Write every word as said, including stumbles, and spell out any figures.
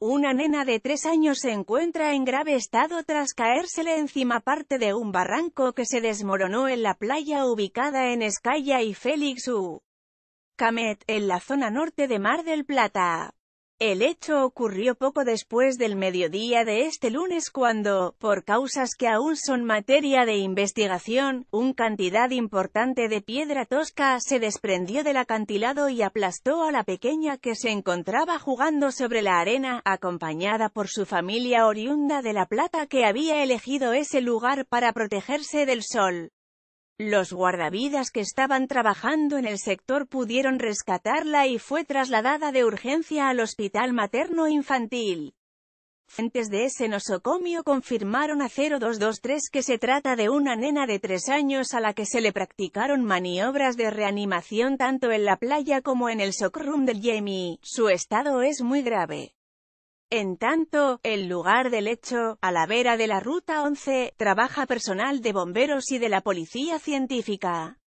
Una nena de tres años se encuentra en grave estado tras caérsele encima parte de un barranco que se desmoronó en la playa ubicada en Escaya y Félix U. Camet, en la zona norte de Mar del Plata. El hecho ocurrió poco después del mediodía de este lunes cuando, por causas que aún son materia de investigación, una cantidad importante de piedra tosca se desprendió del acantilado y aplastó a la pequeña que se encontraba jugando sobre la arena, acompañada por su familia oriunda de La Plata que había elegido ese lugar para protegerse del sol. Los guardavidas que estaban trabajando en el sector pudieron rescatarla y fue trasladada de urgencia al Hospital Materno Infantil. Fuentes de ese nosocomio confirmaron a cero dos dos tres que se trata de una nena de tres años a la que se le practicaron maniobras de reanimación tanto en la playa como en el shock room del Y E M I. Su estado es muy grave. En tanto, el lugar del hecho, a la vera de la Ruta once, trabaja personal de bomberos y de la policía científica.